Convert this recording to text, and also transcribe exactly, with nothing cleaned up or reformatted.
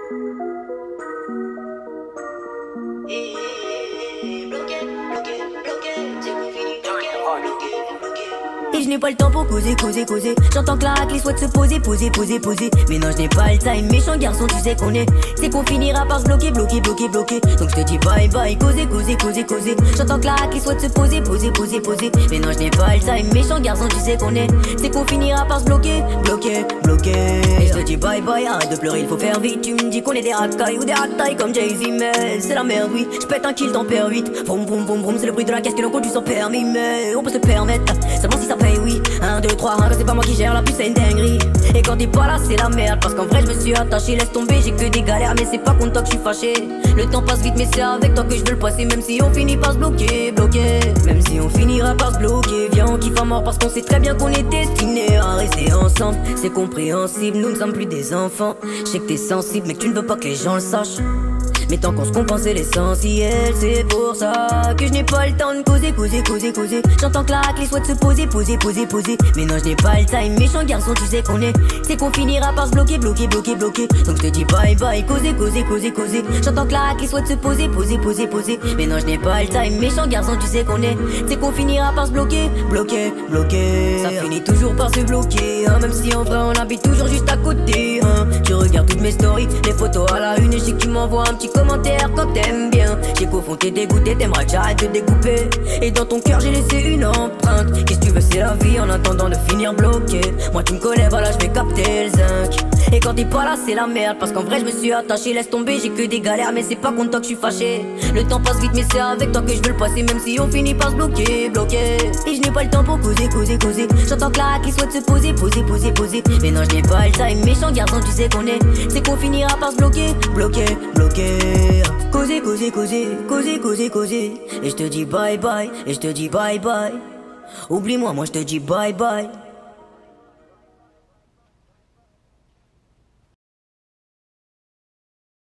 Et je n'ai pas le temps pour causer, causer, causer. J'entends que la raclée souhaite se poser, poser, poser, poser. Mais non, je n'ai pas le time, méchant garçon, tu sais qu'on est. C'est qu'on finira par se bloquer, bloquer, bloquer, bloquer. Donc je te dis bye bye, causer, causer, causer, causer. J'entends que la raclée souhaite se poser, poser, poser, poser. Mais non, je n'ai pas le time, méchant garçon, tu sais qu'on est. C'est qu'on finira par se bloquer, bloquer, bloquer. Et je te dis bye bye, arrête de pleurer, il faut faire vite. Tu me dis qu'on est des racailles ou des ratailles comme Jay-Z, mais c'est la merde, oui. Je pète un kill dans P R huit. Vroom, vroom, vroom, vroom, c'est le bruit de la caisse que l'on conduit sans permis. Mais on peut se le permettre, seulement si ça paye, oui. un, deux, trois, un, c'est pas moi qui gère la puce, c'est une dinguerie. Et quand t'es pas là, c'est la merde. Parce qu'en vrai, je me suis attaché, laisse tomber, j'ai que des galères. Mais c'est pas contre toi que je suis fâché. Le temps passe vite, mais c'est avec toi que je veux le passer. Même si on finit par se bloquer, bloquer. Même si on finira par se bloquer. Viens, on kiffe à mort parce qu'on sait très bien qu'on est destinés à rester ensemble. C'est compréhensible, nous ne sommes plus des enfants. Je sais que t'es sensible, mais que tu ne veux pas que les gens le sachent. Mais tant qu'on se comprend c'est l'essentiel. C'est pour ça que je n'ai pas le temps de causer, causer, causer, causer. J'entends que la raclée souhaite se poser, poser, poser, poser. Mais non, je n'ai pas le time, méchant garçon, tu sais qu'on est. C'est qu'on finira par se bloquer, bloquer, bloquer, bloquer. Donc je te dis bye bye, causer, causer, causer, causer. J'entends que la raclée souhaite se poser, poser, poser, poser. Mais non, je n'ai pas le time, méchant garçon, tu sais qu'on est. C'est qu'on finira par se bloquer, bloquer, bloquer. Ça finit toujours par se bloquer, hein. Même si en vrai on habite toujours juste à côté, hein. Tu regardes toutes mes stories, les photos à la une. Et je sais que tu m'envoies un petit commentaire quand t'aimes bien. J'ai qu'au fond t'es dégoûté, t'aimerais que j'arrête de découper. Et dans ton cœur j'ai laissé une empreinte. Qu'est-ce que tu veux, c'est la vie en attendant de finir bloqué. Moi tu me connais, voilà je vais capter le zinc. Et quand t'es pas là c'est la merde. Parce qu'en vrai je me suis attaché, laisse tomber, j'ai que des galères. Mais c'est pas contre toi que je suis fâché. Le temps passe vite mais c'est avec toi que je veux le passer. Même si on finit par se bloquer, bloquer. Et je n'ai pas le temps pour causer, causer, causer. J'entends que la raclée souhaite se poser, poser, poser, poser. Mais non je n'ai pas le time, méchant garçon tu sais qu'on est. C'est qu'on finira par se bloquer, bloquer, bloquer. Causer, causer, causer, causer, causer, causer. Et je te dis bye bye, et je te dis bye bye. Oublie-moi, moi je te dis bye bye.